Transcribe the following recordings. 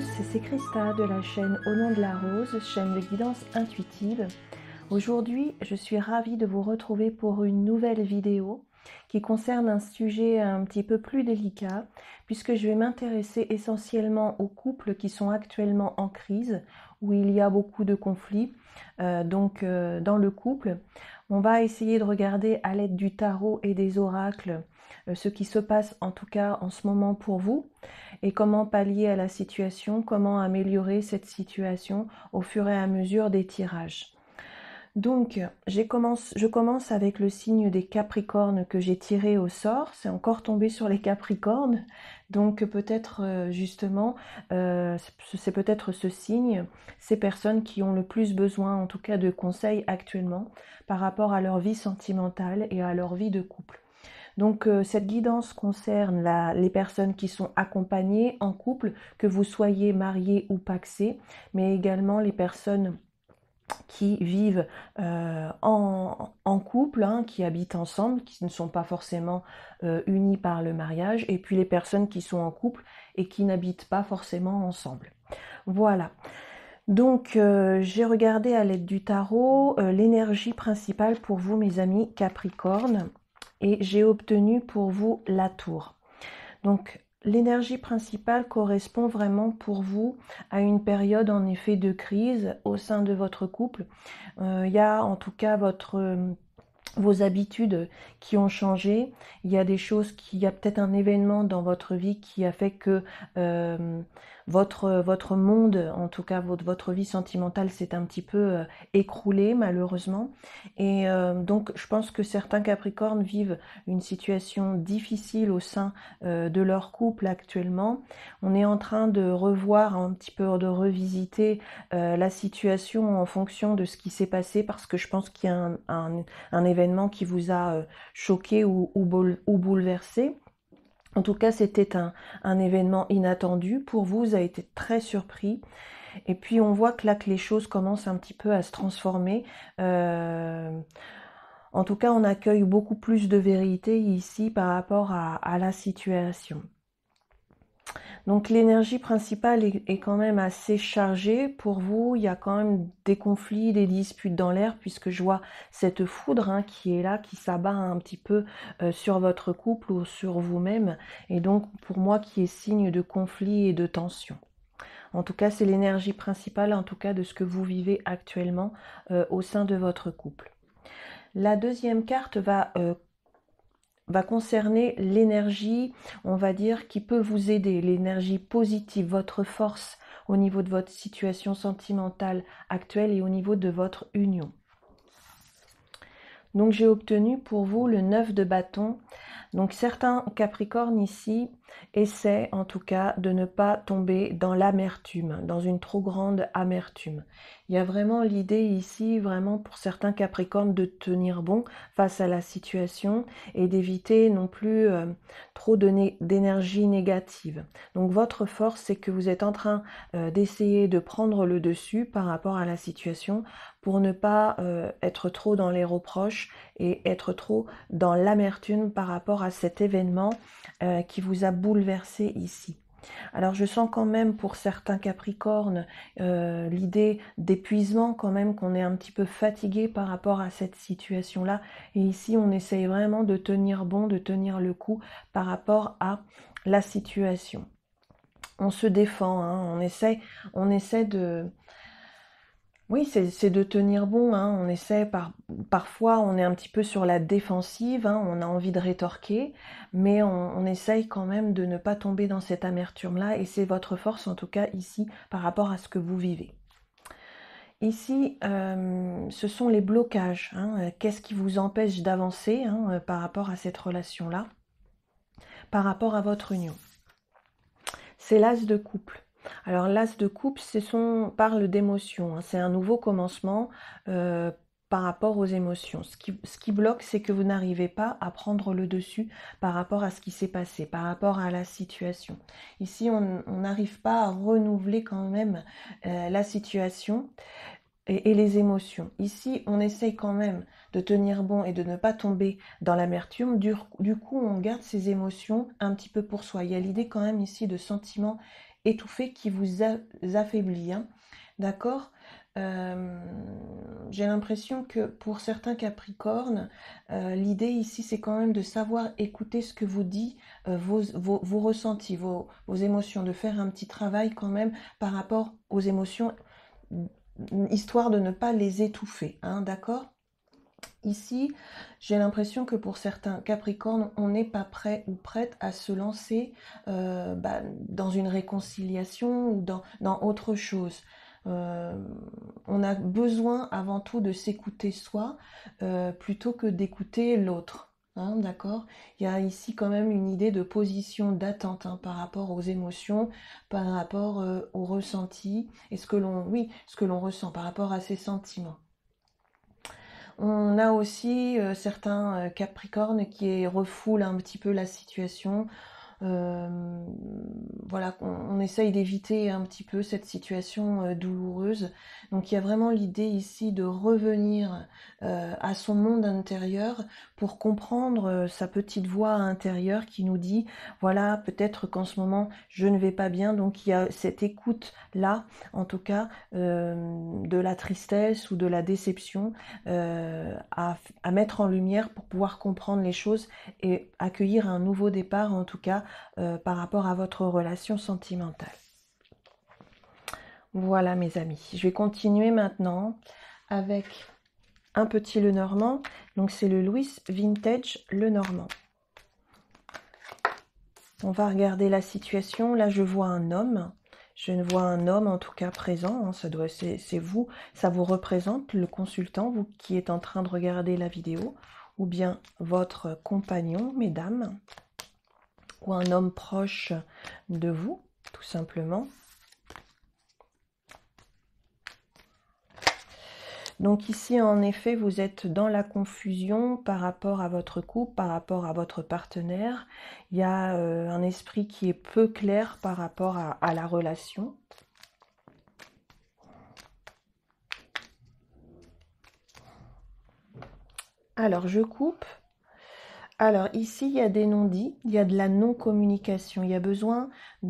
c'est Christa de la chaîne Au nom de la rose, chaîne de guidance intuitive. Aujourd'hui, je suis ravie de vous retrouver pour une nouvelle vidéo qui concerne un sujet un petit peu plus délicat, puisque je vais m'intéresser essentiellement aux couples qui sont actuellement en crise, où il y a beaucoup de conflits. Dans le couple, on va essayer de regarder à l'aide du tarot et des oracles ce qui se passe en tout cas en ce moment pour vous et comment pallier à la situation, comment améliorer cette situation au fur et à mesure des tirages. Donc, je commence avec le signe des Capricornes que j'ai tiré au sort. C'est encore tombé sur les Capricornes. Donc, peut-être justement, c'est peut-être ce signe, ces personnes qui ont le plus besoin, en tout cas, de conseils actuellement par rapport à leur vie sentimentale et à leur vie de couple. Donc cette guidance concerne les personnes qui sont accompagnées en couple, que vous soyez mariés ou pacsés, mais également les personnes qui vivent en couple, hein, qui habitent ensemble, qui ne sont pas forcément unis par le mariage, et puis les personnes qui sont en couple et qui n'habitent pas forcément ensemble. Voilà. Donc j'ai regardé à l'aide du tarot l'énergie principale pour vous, mes amis Capricorne, et j'ai obtenu pour vous la tour. Donc l'énergie principale correspond vraiment pour vous à une période en effet de crise au sein de votre couple. Il y a en tout cas vos habitudes qui ont changé. Il y a des choses, il y a peut-être un événement dans votre vie qui a fait que votre monde, en tout cas votre vie sentimentale, s'est un petit peu écroulée malheureusement. Et donc je pense que certains Capricornes vivent une situation difficile au sein de leur couple actuellement. On est en train de revoir un petit peu, de revisiter la situation en fonction de ce qui s'est passé, parce que je pense qu'il y a un événement qui vous a choqué ou bouleversé. En tout cas, c'était un événement inattendu. Pour vous, vous avez été très surpris. Et puis, on voit que là, que les choses commencent un petit peu à se transformer. En tout cas, on accueille beaucoup plus de vérité ici par rapport à la situation. Donc l'énergie principale est quand même assez chargée pour vous. Il y a quand même des conflits, des disputes dans l'air, puisque je vois cette foudre hein, qui est là, qui s'abat un petit peu sur votre couple ou sur vous-même. Et donc pour moi qui est signe de conflit et de tension. En tout cas, c'est l'énergie principale, en tout cas de ce que vous vivez actuellement au sein de votre couple. La deuxième carte va concerner l'énergie, on va dire, qui peut vous aider, l'énergie positive, votre force au niveau de votre situation sentimentale actuelle et au niveau de votre union. Donc j'ai obtenu pour vous le 9 de bâton. Donc certains Capricornes ici essaient en tout cas de ne pas tomber dans l'amertume, dans une trop grande amertume. Il y a vraiment l'idée ici, vraiment pour certains Capricornes, de tenir bon face à la situation et d'éviter non plus trop d'énergie négative. Donc votre force, c'est que vous êtes en train d'essayer de prendre le dessus par rapport à la situation pour ne pas être trop dans les reproches et être trop dans l'amertume par rapport à cet événement qui vous a bouleversé ici. Alors je sens quand même pour certains Capricornes l'idée d'épuisement quand même, qu'on est un petit peu fatigué par rapport à cette situation-là. Et ici on essaye vraiment de tenir bon, de tenir le coup par rapport à la situation. On se défend, hein, on essaie de... Oui, c'est de tenir bon, hein. On essaie parfois, on est un petit peu sur la défensive, hein, on a envie de rétorquer, mais on essaye quand même de ne pas tomber dans cette amertume-là, et c'est votre force en tout cas ici par rapport à ce que vous vivez. Ici, ce sont les blocages, hein. Qu'est-ce qui vous empêche d'avancer hein, par rapport à cette relation-là, par rapport à votre union? C'est l'as de couple. Alors l'as de couple, parle d'émotions, hein. C'est un nouveau commencement par rapport aux émotions. Ce qui bloque, c'est que vous n'arrivez pas à prendre le dessus par rapport à ce qui s'est passé, par rapport à la situation. Ici, on n'arrive pas à renouveler quand même la situation et les émotions. Ici, on essaye quand même de tenir bon et de ne pas tomber dans l'amertume. Du coup, on garde ces émotions un petit peu pour soi. Il y a l'idée quand même ici de sentiment étouffé, qui vous affaiblit, hein, d'accord? J'ai l'impression que pour certains Capricornes, l'idée ici, c'est quand même de savoir écouter ce que vous dit, vos ressentis, vos émotions, de faire un petit travail quand même par rapport aux émotions, histoire de ne pas les étouffer, hein, d'accord? Ici, j'ai l'impression que pour certains Capricornes, on n'est pas prêt ou prête à se lancer dans une réconciliation ou dans autre chose. On a besoin avant tout de s'écouter soi plutôt que d'écouter l'autre. Hein, d'accord? Il y a ici quand même une idée de position d'attente, hein, par rapport aux émotions, par rapport aux ressentis et ce que l'on ressent par rapport à ses sentiments. On a aussi certains Capricornes qui refoulent un petit peu la situation. Voilà, on essaye d'éviter un petit peu cette situation douloureuse. Donc il y a vraiment l'idée ici de revenir à son monde intérieur pour comprendre sa petite voix intérieure qui nous dit, voilà, peut-être qu'en ce moment je ne vais pas bien. Donc il y a cette écoute là, en tout cas, de la tristesse ou de la déception à mettre en lumière pour pouvoir comprendre les choses et accueillir un nouveau départ, en tout cas, par rapport à votre relation sentimentale. Voilà mes amis, je vais continuer maintenant avec un petit Lenormand. Donc c'est le Louis Vintage Lenormand. On va regarder la situation. Là je vois un homme. Je ne vois un homme en tout cas présent, hein, c'est vous, ça vous représente, le consultant, vous qui êtes en train de regarder la vidéo, ou bien votre compagnon, mesdames, ou un homme proche de vous, tout simplement. Donc ici, en effet, vous êtes dans la confusion par rapport à votre couple, par rapport à votre partenaire. Il y a un esprit qui est peu clair par rapport à la relation. Alors, je coupe. Alors, ici, il y a des non-dits, il y a de la non-communication. Il y a besoin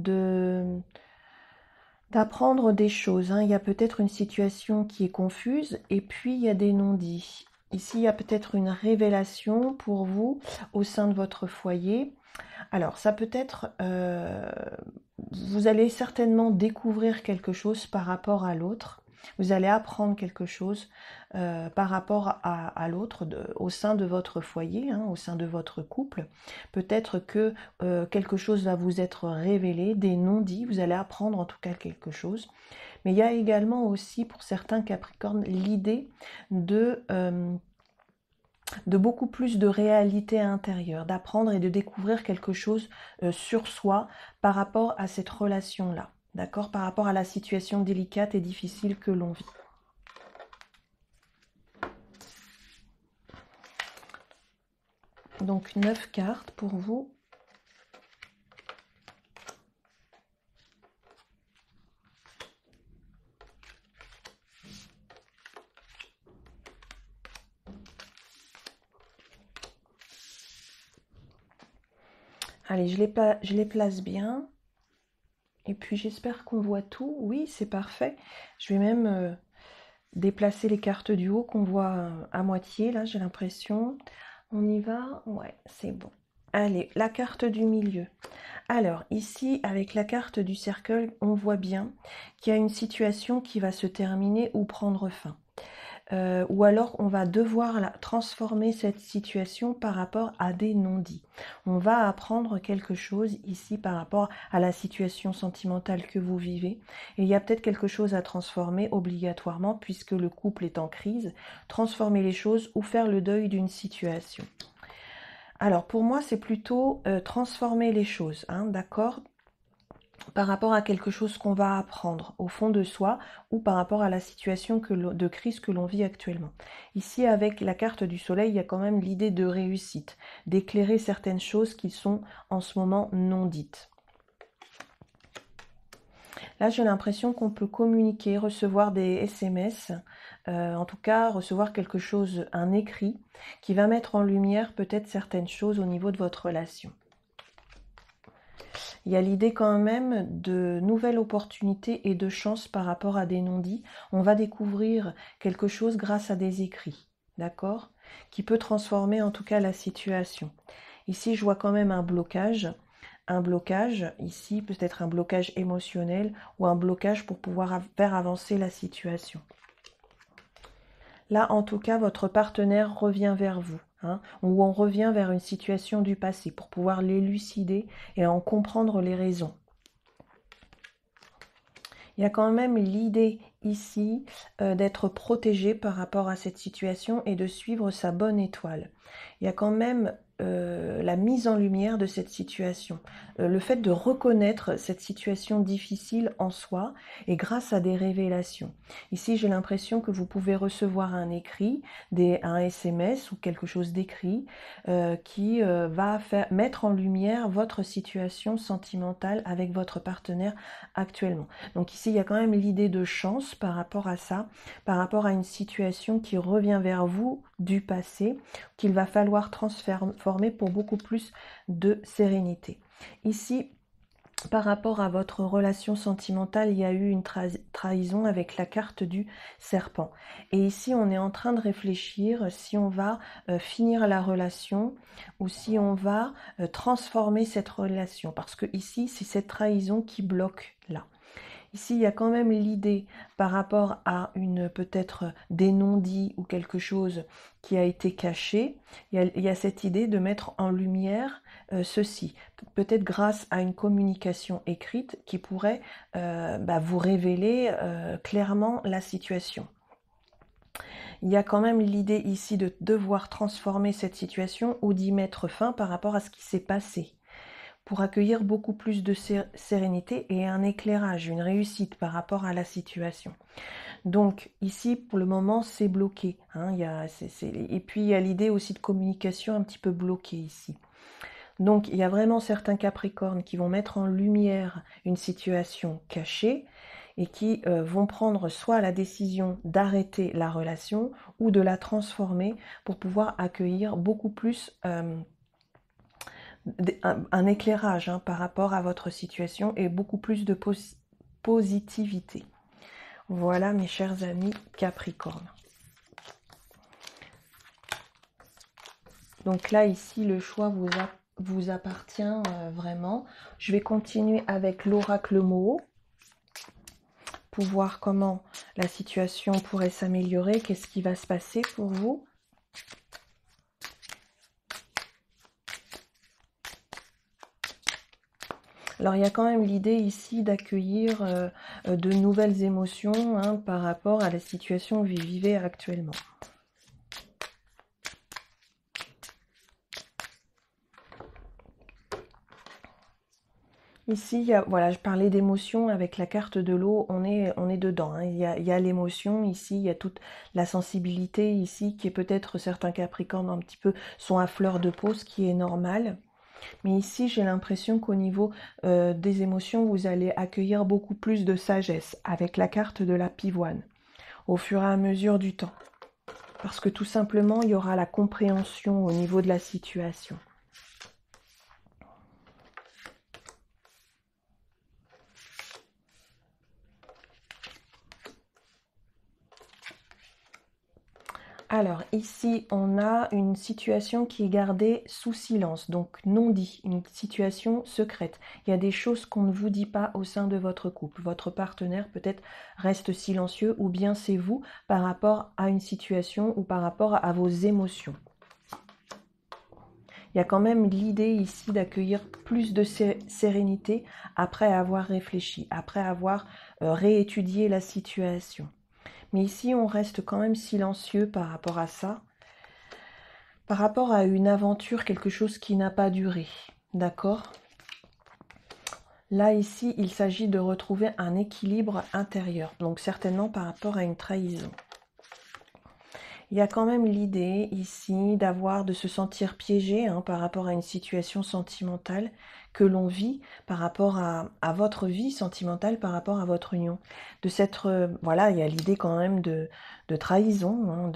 d'apprendre des choses, hein. Il y a peut-être une situation qui est confuse et puis il y a des non-dits. Ici, il y a peut-être une révélation pour vous au sein de votre foyer. Alors, ça peut être... vous allez certainement découvrir quelque chose par rapport à l'autre. Vous allez apprendre quelque chose par rapport à l'autre au sein de votre foyer, hein, au sein de votre couple. Peut-être que quelque chose va vous être révélé, des non-dits, vous allez apprendre en tout cas quelque chose. Mais il y a également aussi pour certains Capricornes l'idée de beaucoup plus de réalité intérieure, d'apprendre et de découvrir quelque chose sur soi par rapport à cette relation-là. D'accord, par rapport à la situation délicate et difficile que l'on vit. Donc 9 cartes pour vous. Allez, je les place bien. Et puis j'espère qu'on voit tout. Oui, c'est parfait. Je vais même déplacer les cartes du haut qu'on voit à moitié, là, j'ai l'impression. On y va? Ouais, c'est bon. Allez, la carte du milieu. Alors, ici, avec la carte du cercle, on voit bien qu'il y a une situation qui va se terminer ou prendre fin. Ou alors, on va devoir transformer cette situation par rapport à des non-dits. On va apprendre quelque chose ici par rapport à la situation sentimentale que vous vivez. Et il y a peut-être quelque chose à transformer obligatoirement puisque le couple est en crise. Transformer les choses ou faire le deuil d'une situation. Alors, pour moi, c'est plutôt transformer les choses, hein, d'accord ? Par rapport à quelque chose qu'on va apprendre au fond de soi ou par rapport à la situation de crise que l'on vit actuellement. Ici, avec la carte du soleil, il y a quand même l'idée de réussite, d'éclairer certaines choses qui sont en ce moment non dites. Là, j'ai l'impression qu'on peut communiquer, recevoir des SMS, en tout cas recevoir quelque chose, un écrit, qui va mettre en lumière peut-être certaines choses au niveau de votre relation. Il y a l'idée quand même de nouvelles opportunités et de chances par rapport à des non-dits. On va découvrir quelque chose grâce à des écrits, d'accord? Qui peut transformer en tout cas la situation. Ici, je vois quand même un blocage. Un blocage, ici, peut-être un blocage émotionnel ou un blocage pour pouvoir faire avancer la situation. Là, en tout cas, votre partenaire revient vers vous, hein, ou on revient vers une situation du passé pour pouvoir l'élucider et en comprendre les raisons. Il y a quand même l'idée ici d'être protégé par rapport à cette situation et de suivre sa bonne étoile. Il y a quand même la mise en lumière de cette situation, le fait de reconnaître cette situation difficile en soi et grâce à des révélations. Ici, j'ai l'impression que vous pouvez recevoir un écrit, un SMS ou quelque chose d'écrit qui va mettre en lumière votre situation sentimentale avec votre partenaire actuellement. Donc ici, il y a quand même l'idée de chance par rapport à ça, par rapport à une situation qui revient vers vous du passé, qu'il va falloir transformer pour beaucoup plus de sérénité. Ici, par rapport à votre relation sentimentale, il y a eu une trahison avec la carte du serpent. Et ici, on est en train de réfléchir si on va finir la relation ou si on va transformer cette relation. Parce que ici, c'est cette trahison qui bloque là. Ici, il y a quand même l'idée par rapport à peut-être des non-dits ou quelque chose qui a été caché. Il y a cette idée de mettre en lumière ceci. Peut-être grâce à une communication écrite qui pourrait vous révéler clairement la situation. Il y a quand même l'idée ici de devoir transformer cette situation ou d'y mettre fin par rapport à ce qui s'est passé, pour accueillir beaucoup plus de sérénité et un éclairage, une réussite par rapport à la situation. Donc ici, pour le moment, c'est bloqué. Hein, et puis, il y a l'idée aussi de communication un petit peu bloquée ici. Donc, il y a vraiment certains Capricornes qui vont mettre en lumière une situation cachée et qui vont prendre soit la décision d'arrêter la relation ou de la transformer pour pouvoir accueillir beaucoup plus un éclairage par rapport à votre situation et beaucoup plus de positivité. Voilà mes chers amis Capricorne. Donc là ici le choix vous appartient vraiment. Je vais continuer avec l'oracle Moho pour voir comment la situation pourrait s'améliorer, qu'est-ce qui va se passer pour vous. Alors, il y a quand même l'idée ici d'accueillir de nouvelles émotions par rapport à la situation que vous vivez actuellement. Ici, voilà, je parlais d'émotions avec la carte de l'eau, on est dedans. Hein. Il y a l'émotion ici, il y a toute la sensibilité ici qui est peut-être certains Capricornes un petit peu sont à fleur de peau, ce qui est normal. Mais ici, j'ai l'impression qu'au niveau des émotions, vous allez accueillir beaucoup plus de sagesse avec la carte de la pivoine au fur et à mesure du temps. Parce que tout simplement, il y aura la compréhension au niveau de la situation. Alors ici, on a une situation qui est gardée sous silence, donc non dit, une situation secrète. Il y a des choses qu'on ne vous dit pas au sein de votre couple. Votre partenaire peut-être reste silencieux ou bien c'est vous par rapport à une situation ou par rapport à vos émotions. Il y a quand même l'idée ici d'accueillir plus de sérénité après avoir réfléchi, après avoir réétudié la situation. Mais ici, on reste quand même silencieux par rapport à ça, par rapport à une aventure, quelque chose qui n'a pas duré. D'accord ? Là, ici, il s'agit de retrouver un équilibre intérieur, donc certainement par rapport à une trahison. Il y a quand même l'idée ici de se sentir piégé par rapport à une situation sentimentale que l'on vit par rapport à votre vie sentimentale, par rapport à votre union. De s'être, voilà, il y a l'idée quand même de trahison.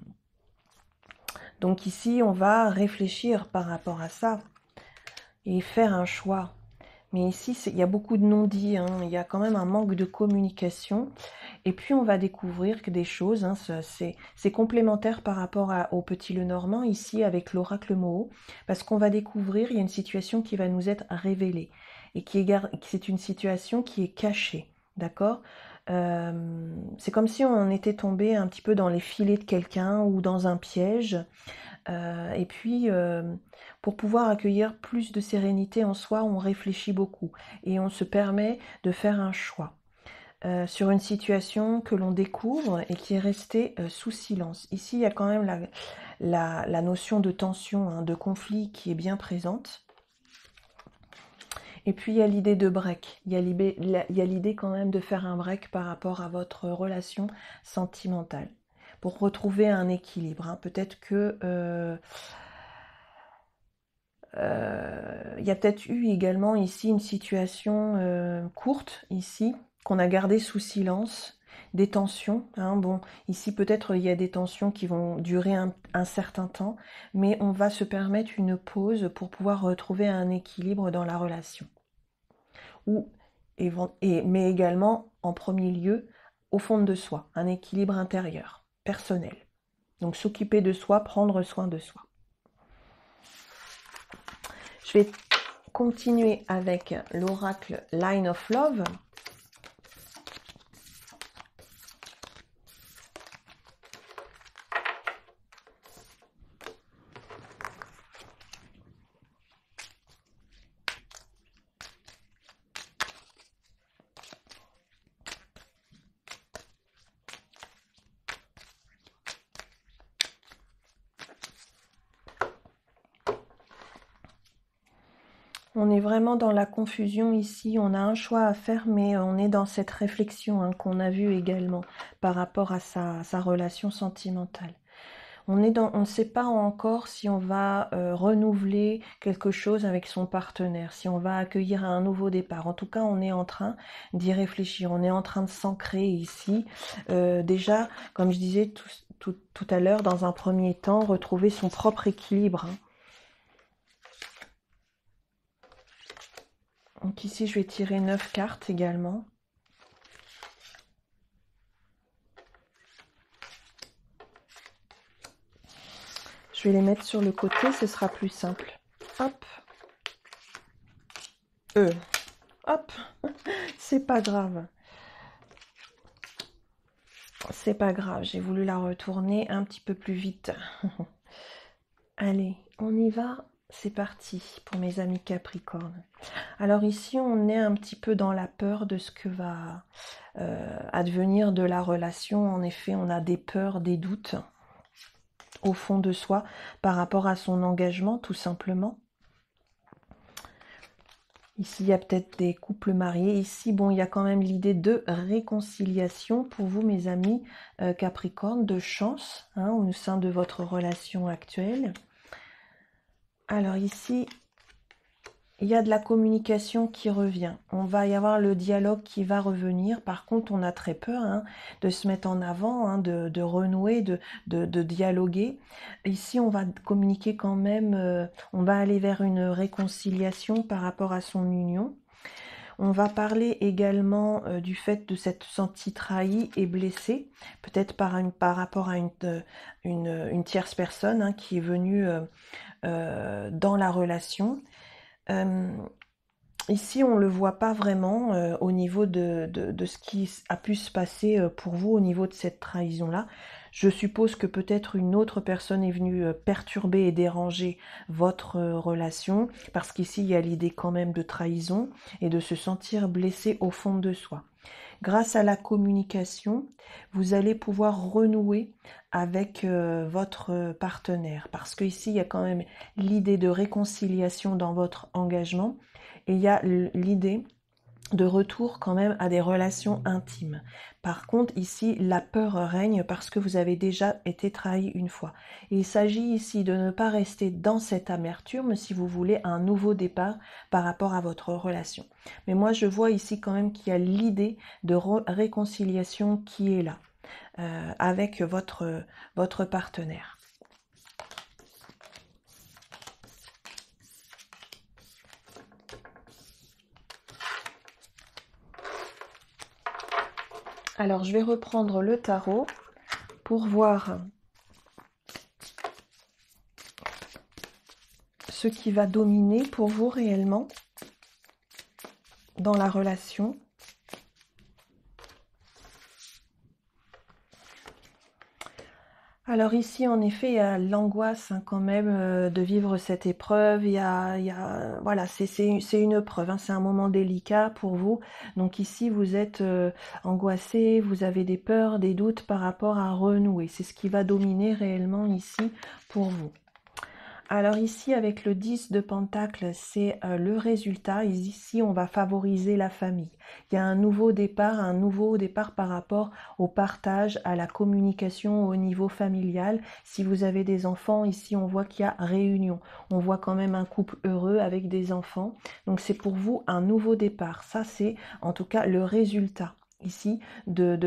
Donc ici, on va réfléchir par rapport à ça et faire un choix. Mais ici, il y a beaucoup de non-dits, hein. Il y a quand même un manque de communication. Et puis, on va découvrir que des choses, hein, c'est complémentaire par rapport au Petit Lenormand, ici, avec l'oracle Moho, parce qu'on va découvrir, il y a une situation qui va nous être révélée, et c'est une situation qui est cachée, d'accord? C'est comme si on était tombé un petit peu dans les filets de quelqu'un ou dans un piège. Et puis, pour pouvoir accueillir plus de sérénité en soi, on réfléchit beaucoup et on se permet de faire un choix sur une situation que l'on découvre et qui est restée sous silence. Ici, il y a quand même la notion de tension, hein, de conflit qui est bien présente. Et puis, il y a l'idée de break. Il y a l'idée quand même de faire un break par rapport à votre relation sentimentale pour retrouver un équilibre, hein. Peut-être que... il y a peut-être eu également ici une situation courte, ici, qu'on a gardée sous silence, des tensions, hein. Bon, ici peut-être il y a des tensions qui vont durer un certain temps, mais on va se permettre une pause pour pouvoir retrouver un équilibre dans la relation. Mais également, en premier lieu, au fond de soi, un équilibre intérieur, personnel. Donc s'occuper de soi, prendre soin de soi. Je vais continuer avec l'oracle Line of Love. On est vraiment dans la confusion ici, on a un choix à faire, mais on est dans cette réflexion, hein, qu'on a vue également par rapport à sa relation sentimentale. On ne sait pas encore si on va renouveler quelque chose avec son partenaire, si on va accueillir un nouveau départ. En tout cas, on est en train d'y réfléchir, on est en train de s'ancrer ici. Déjà, comme je disais tout à l'heure, dans un premier temps, retrouver son propre équilibre, hein. Donc ici, je vais tirer 9 cartes également. Je vais les mettre sur le côté, ce sera plus simple. Hop. Hop. C'est pas grave. C'est pas grave, j'ai voulu la retourner un petit peu plus vite. Allez, on y va. C'est parti pour mes amis Capricorne. Alors ici, on est un petit peu dans la peur de ce que va advenir de la relation. En effet, on a des peurs, des doutes au fond de soi par rapport à son engagement, tout simplement. Ici, il y a peut-être des couples mariés. Ici, bon, il y a quand même l'idée de réconciliation pour vous, mes amis Capricorne, de chance, hein, au sein de votre relation actuelle. Alors ici, il y a de la communication qui revient. On va y avoir le dialogue qui va revenir. Par contre, on a très peur, hein, de se mettre en avant, hein, de renouer, de dialoguer. Ici, on va communiquer quand même, on va aller vers une réconciliation par rapport à son union. On va parler également du fait de s'être senti trahi et blessé, peut-être par rapport à une tierce personne, hein, qui est venue dans la relation. Ici, on ne le voit pas vraiment au niveau de ce qui a pu se passer pour vous au niveau de cette trahison-là. Je suppose que peut-être une autre personne est venue perturber et déranger votre relation, parce qu'ici, il y a l'idée quand même de trahison et de se sentir blessé au fond de soi. Grâce à la communication, vous allez pouvoir renouer avec votre partenaire, parce qu'ici, il y a quand même l'idée de réconciliation dans votre engagement, et il y a l'idée de retour quand même à des relations intimes. Par contre, ici, la peur règne parce que vous avez déjà été trahi une fois. Et il s'agit ici de ne pas rester dans cette amertume si vous voulez un nouveau départ par rapport à votre relation. Mais moi, je vois ici quand même qu'il y a l'idée de réconciliation qui est là avec votre partenaire. Alors, je vais reprendre le tarot pour voir ce qui va dominer pour vous réellement dans la relation. Alors ici, en effet, il y a l'angoisse quand même de vivre cette épreuve. Voilà, c'est une épreuve, hein, c'est un moment délicat pour vous. Donc ici, vous êtes angoissé, vous avez des peurs, des doutes par rapport à renouer. C'est ce qui va dominer réellement ici pour vous. Alors ici, avec le 10 de Pentacle, c'est le résultat. Ici, on va favoriser la famille. Il y a un nouveau départ par rapport au partage, à la communication au niveau familial. Si vous avez des enfants, ici, on voit qu'il y a réunion. On voit quand même un couple heureux avec des enfants. Donc c'est pour vous un nouveau départ. Ça, c'est en tout cas le résultat ici de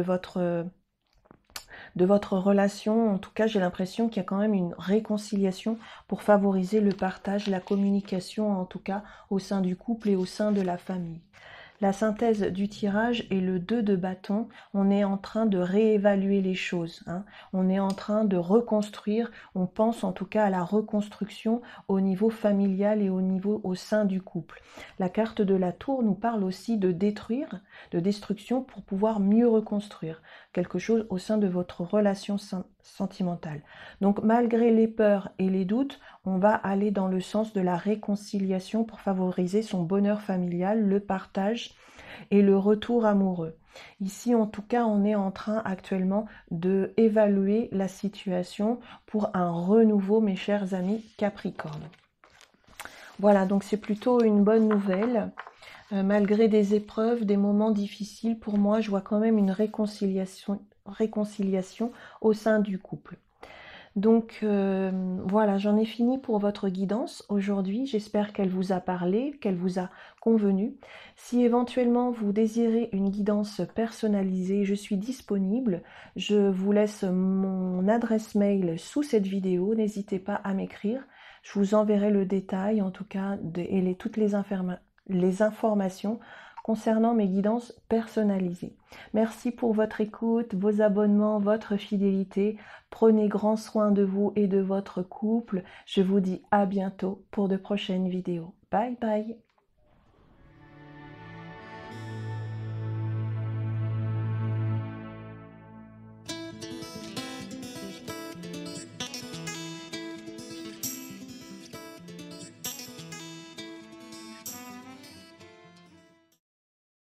votre relation. En tout cas, j'ai l'impression qu'il y a quand même une réconciliation pour favoriser le partage, la communication, en tout cas, au sein du couple et au sein de la famille. La synthèse du tirage est le 2 de bâton. On est en train de réévaluer les choses, hein. On est en train de reconstruire. On pense en tout cas à la reconstruction au niveau familial et au sein du couple. La carte de la tour nous parle aussi de détruire, de destruction pour pouvoir mieux reconstruire quelque chose au sein de votre relation sentimentale. Donc malgré les peurs et les doutes, on va aller dans le sens de la réconciliation pour favoriser son bonheur familial, le partage et le retour amoureux. Ici, en tout cas, on est en train actuellement de évaluer la situation pour un renouveau, mes chers amis Capricorne. Voilà, donc c'est plutôt une bonne nouvelle. Malgré des épreuves, des moments difficiles, pour moi, je vois quand même une réconciliation au sein du couple. Donc voilà, j'en ai fini pour votre guidance aujourd'hui. J'espère qu'elle vous a parlé, qu'elle vous a convenu. Si éventuellement vous désirez une guidance personnalisée, je suis disponible. Je vous laisse mon adresse mail sous cette vidéo. N'hésitez pas à m'écrire. Je vous enverrai le détail, en tout cas, et toutes les informations concernant mes guidances personnalisées. Merci pour votre écoute, vos abonnements, votre fidélité. Prenez grand soin de vous et de votre couple. Je vous dis à bientôt pour de prochaines vidéos. Bye bye!